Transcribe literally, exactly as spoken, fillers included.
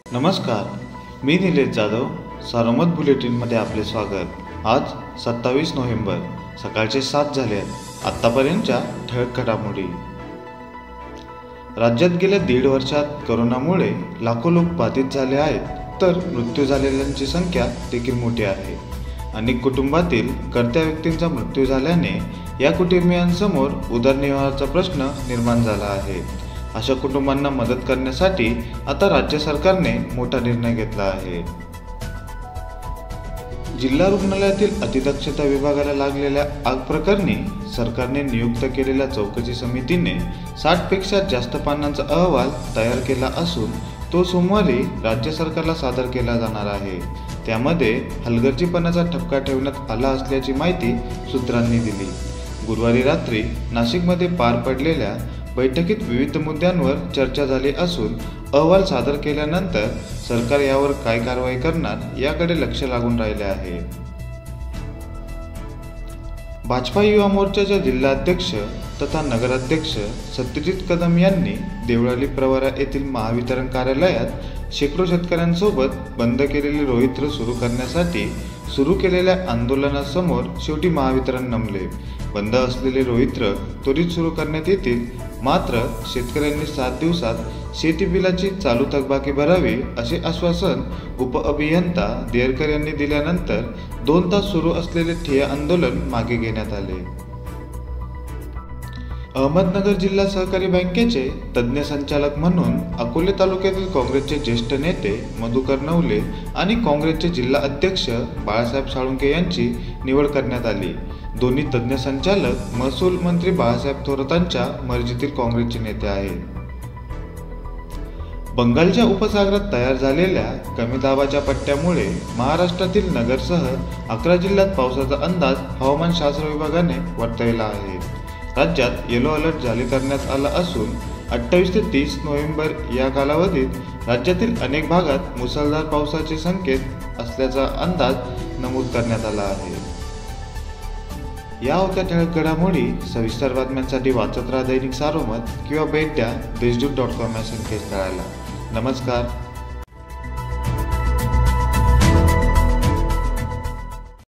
नमस्कार, मी निलेश जाधव. सारोमत बुलेटिनमध्ये आपले स्वागत. आज सत्तावीस नोव्हेंबर, सकाळचे सात झाले आहेत. आत्तापर्यंतच्या ठळक घडामोडी. राज्यात गेल्या दीड वर्षात करोनामुळे लाखो लोक बाधित झाले आहेत, तर मृत्यू झालेल्यांची संख्या देखील मोठी आहे. अनेक कुटुंबातील कर्त्या व्यक्तींचा मृत्यू झाल्याने या कुटुंबियांसमोर उदरनिर्वाहाचा प्रश्न निर्माण झाला आहे. अशा कुटुंबांना मदत करण्यासाठी आता राज्य सरकारने मोठा निर्णय घेतला आहे. जिल्हा रुग्णालयातील अतिदक्षता विभागाला लागलेल्या आग प्रकरणी सरकारने नियुक्त केलेल्या चौकशी समितीने साठ पेक्षा जास्त पानांचा अहवाल तयार केला असून तो सोमवारी राज्य सरकारला सादर केला जाणार आहे. त्यामध्ये हलगर्जीपणाचा ठपका ठेवण्यात आला असल्याची माहिती सूत्रांनी दिली. गुरुवारी रात्री नाशिकमध्ये पार पडलेल्या बैठकीत विविध मुद्द्यांवर चर्चा झाली असून अहवाल सादर केल्यानंतर सरकार यावर काय कारवाई करणार याकडे लक्ष लागून राहिले आहे. भाजपा युवा मोर्चाच्या जिल्हाध्यक्ष तथा नगराध्यक्ष सत्यजित कदम यांनी देवळाली प्रवरा येथील महावितरण कार्यालयात शेकडो शेतकऱ्यांसोबत बंद केलेले रोहित्र सुरू करण्यासाठी सुरू केलेल्या आंदोलनासमोर शेवटी महावितरण नमले. बंद असलेले रोहित्र त्वरित सुरू करण्यात येतील, मात्र शेतकऱ्यांनी सात दिवसात शेती बिलाची चालू थकबाकी भरावी असे आश्वासन उपअभियंता देरकर यांनी दिल्यानंतर दोन तास सुरू असलेले ठिय्या आंदोलन मागे घेण्यात आले. अहमदनगर जिल्हा सहकारी बँकेचे तज्ज्ञ संचालक म्हणून अकोले तालुक्यातील काँग्रेसचे ज्येष्ठ नेते मधुकर नवले आणि काँग्रेसचे जिल्हा अध्यक्ष बाळासाहेब साळुंखे यांची निवड करण्यात आली. दोन्ही तज्ज्ञ संचालक महसूल मंत्री बाळासाहेब थोरातांच्या मर्जीतील काँग्रेसचे नेते आहेत. बंगालच्या उपसागरात तयार झालेल्या कमी दाबाच्या पट्ट्यामुळे महाराष्ट्रातील नगरसह अकरा जिल्ह्यात पावसाचा अंदाज हवामानशास्त्र विभागाने वर्तवला आहे. राज्यात येलो अलर्ट जारी करण्यात आला असून अठ्ठावीस ते तीस नोव्हेंबर या कालावधीत राज्यातील अनेक भागात मुसळधार पावसाचे संकेत असल्याचा अंदाज नमूद करण्यात आला आहे. या होत्या ठळक घडामोडी. सविस्तर बातम्यांसाठी वाचत राहा दैनिक सारोमत किंवा भेट द्या देशदूत डॉट कॉम या संकेतस्थळाला. नमस्कार.